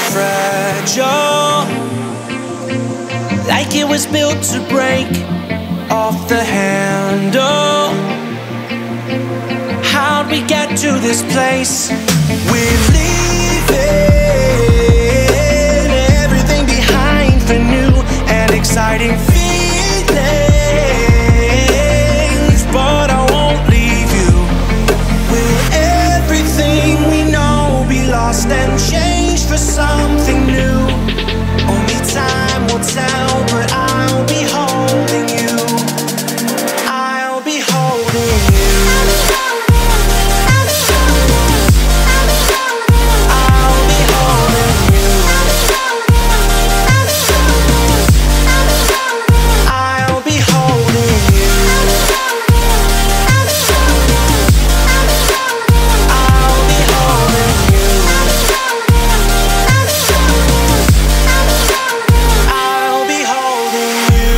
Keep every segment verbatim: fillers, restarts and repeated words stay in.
fragile, like it was built to break off the handle. How'd we get to this place? We're leaving everything behind for new and exciting feelings, but I won't leave you. Will everything we know be lost and changed for something new? Only time will tell, but I'll be holding you. I'll be holding you. I'll be holding you. I'll be holding you. I'll be holding you. I'll be holding you.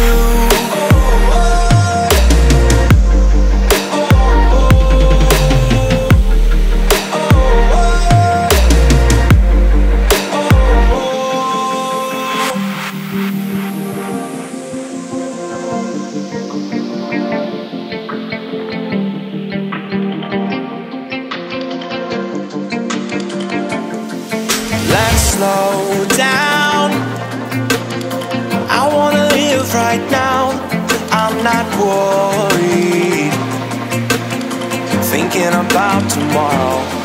Let's slow down. I wanna live right now. I'm not worried, thinking about tomorrow.